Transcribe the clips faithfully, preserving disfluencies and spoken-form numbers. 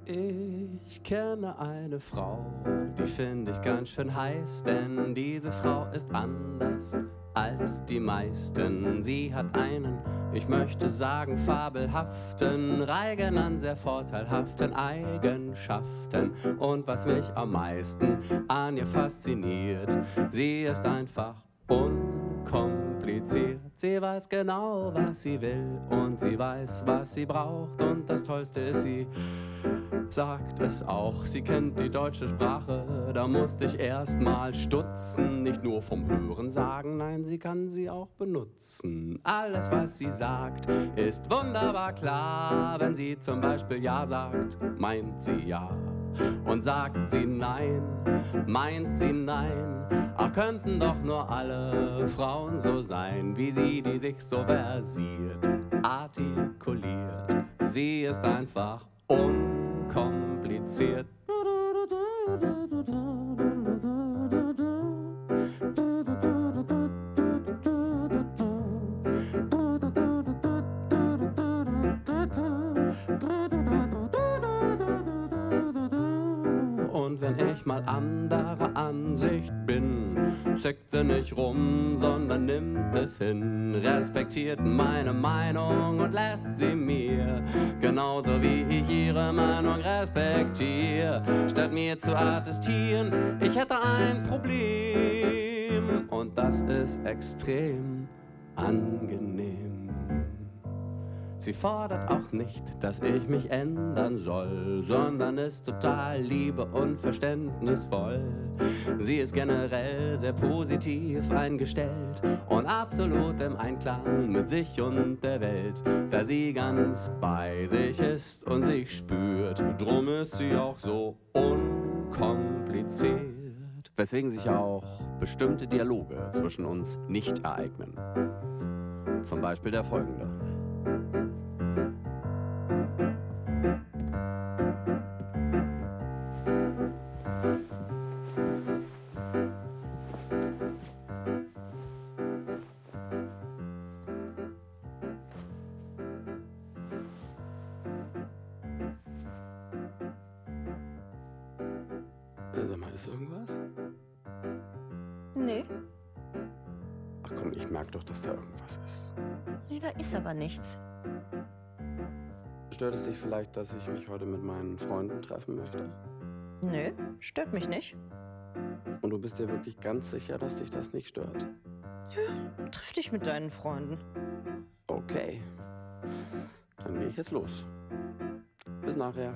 Ich kenne eine Frau, die finde ich ganz schön heiß, denn diese Frau ist anders als die meisten. Sie hat einen, ich möchte sagen, fabelhaften Reigen an sehr vorteilhaften Eigenschaften. Und was mich am meisten an ihr fasziniert, sie ist einfach unkompliziert. Sie weiß genau, was sie will und sie weiß, was sie braucht. Und das Tollste ist, sie sagt es auch. Sie kennt die deutsche Sprache, da musste ich erst mal stutzen. Nicht nur vom Hören sagen, nein, sie kann sie auch benutzen. Alles, was sie sagt, ist wunderbar klar. Wenn sie zum Beispiel Ja sagt, meint sie Ja. Und sagt sie Nein, meint sie Nein. Ach, könnten doch nur alle Frauen so sein, wie sie, die sich so versiert, artikuliert. Sie ist einfach unkompliziert. Und wenn ich mal anderer Ansicht bin, zickt sie nicht rum, sondern nimmt es hin, respektiert meine Meinung und lässt sie mir, genauso wie ich ihre Meinung respektiere. Statt mir zu attestieren, ich hätte ein Problem, und das ist extrem angenehm. Sie fordert auch nicht, dass ich mich ändern soll, sondern ist total liebe und verständnisvoll. Sie ist generell sehr positiv eingestellt und absolut im Einklang mit sich und der Welt, da sie ganz bei sich ist und sich spürt. Drum ist sie auch so unkompliziert, weswegen sich auch bestimmte Dialoge zwischen uns nicht ereignen. Zum Beispiel der folgende. Sag mal, ist irgendwas? Nee. Ach komm, ich merke doch, dass da irgendwas ist. Nee, da ist aber nichts. Stört es dich vielleicht, dass ich mich heute mit meinen Freunden treffen möchte? Nö, stört mich nicht. Und du bist dir wirklich ganz sicher, dass dich das nicht stört? Ja, triff dich mit deinen Freunden. Okay. Dann gehe ich jetzt los. Bis nachher.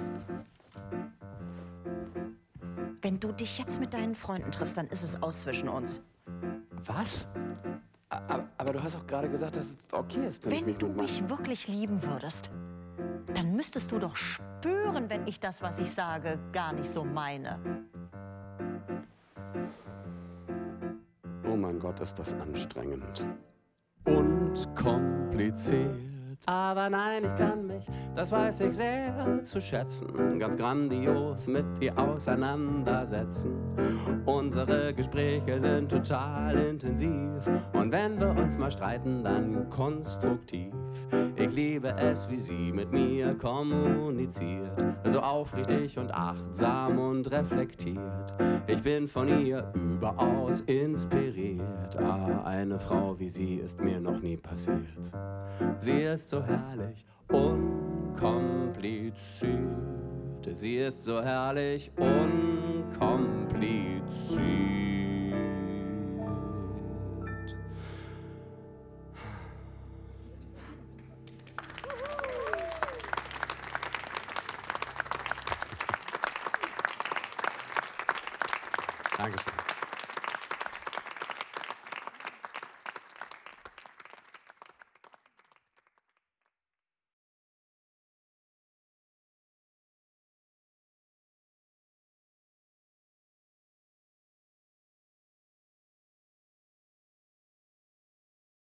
Wenn du dich jetzt mit deinen Freunden triffst, dann ist es aus zwischen uns. Was? Aber, aber du hast auch gerade gesagt, dass es okay ist, wenn, wenn ich mich du mit meinen... mich wirklich lieben würdest, dann müsstest du doch spüren, wenn ich das, was ich sage, gar nicht so meine. Oh mein Gott, ist das anstrengend. Und kompliziert. Aber nein, ich kann mich, das weiß ich sehr zu schätzen, ganz grandios mit ihr auseinandersetzen. Unsere Gespräche sind total intensiv und wenn wir uns mal streiten, dann konstruktiv. Ich liebe es, wie sie mit mir kommuniziert, so aufrichtig und achtsam und reflektiert. Ich bin von ihr überaus inspiriert. Ah, eine Frau wie sie ist mir noch nie passiert. Sie ist so herrlich unkompliziert. Sie ist so herrlich unkompliziert. Dankeschön.